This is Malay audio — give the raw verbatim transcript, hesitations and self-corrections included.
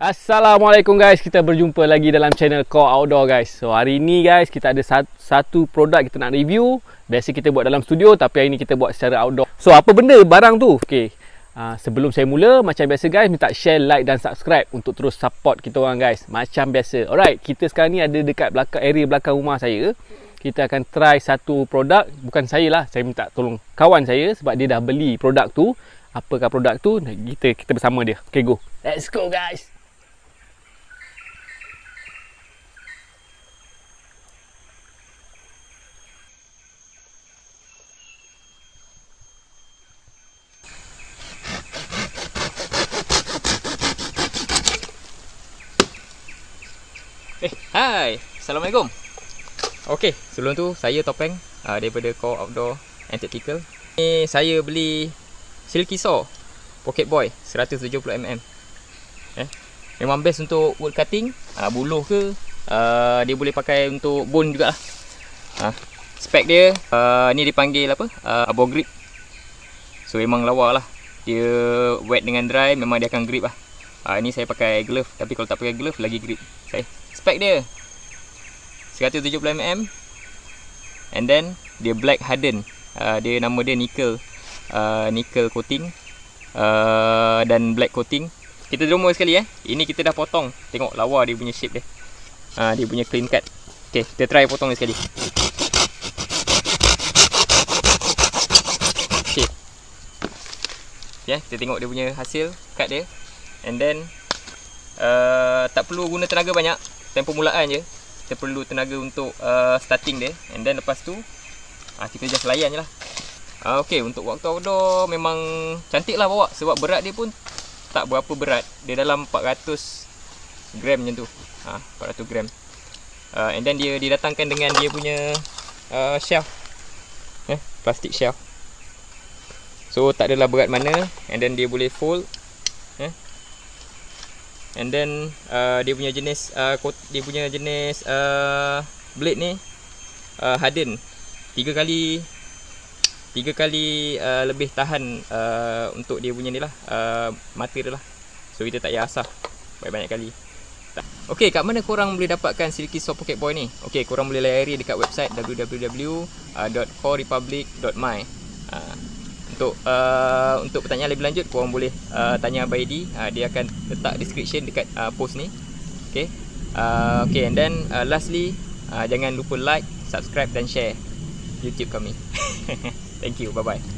Assalamualaikum guys, kita berjumpa lagi dalam channel Core Outdoor guys. So hari ni guys, kita ada satu produk kita nak review. Biasa kita buat dalam studio, tapi hari ni kita buat secara outdoor. So apa benda barang tu? Okay, uh, sebelum saya mula, macam biasa guys, minta share, like dan subscribe untuk terus support kita orang guys. Macam biasa. Alright, kita sekarang ni ada dekat belakang, area belakang rumah saya. Kita akan try satu produk. Bukan saya lah, saya minta tolong kawan saya sebab dia dah beli produk tu. Apakah produk tu? Kita kita bersama dia. Okay, go. Let's go guys. Eh, hai. Assalamualaikum. Okey, sebelum tu saya Topeng uh, daripada Core Outdoor and Tactical. Ni saya beli Silky Saw Pocket Boy seratus tujuh puluh millimeter. Eh, memang best untuk wood cutting, uh, buluh ke, uh, dia boleh pakai untuk bone jugalah. Uh, spek dia uh, ni dipanggil apa? Uh, Abo grip. So memang lawa lah. Dia wet dengan dry memang dia akan grip lah. Uh, ni saya pakai glove, tapi kalau tak pakai glove lagi grip. Saya spek dia seratus tujuh puluh millimeter, and then dia black harden. Uh, dia nama dia nickel uh, nickel coating uh, dan black coating. Kita demo sekali eh. Ini kita dah potong. Tengok lawa dia punya shape dia. Uh, dia punya clean cut. Okay, kita try potong dia sekali. Okay, yeah, kita tengok dia punya hasil cut dia. And then uh, tak perlu guna tenaga banyak, tempoh mulaan je. Kita perlu tenaga untuk uh, starting dia. And then lepas tu uh, kita just layan je lah. uh, Ok, untuk waktu outdoor memang cantik lah bawa. Sebab berat dia pun tak berapa berat. Dia dalam empat ratus gram macam tu, uh, empat ratus gram. uh, And then dia didatangkan dengan dia punya uh, shelf, eh, plastik shelf. So tak adalah berat mana. And then dia boleh fold, eh. And then uh, dia punya jenis uh, dia punya jenis uh, blade ni uh, harden. Tiga kali tiga kali uh, lebih tahan uh, untuk dia punya ni lah, uh, mata dia lah. So kita tak payah asah banyak-banyak kali. Okey, kat mana korang boleh dapatkan Silky Saw Pocket Boy ni? Okey, korang boleh layari dekat website w w w dot core republic dot my. uh, Untuk uh, untuk pertanyaan lebih lanjut, korang boleh uh, tanya Abang Edi. uh, Dia akan letak description dekat uh, post ni. Okay, uh, okay, and then uh, lastly, uh, jangan lupa like, subscribe dan share YouTube kami. Thank you, bye bye.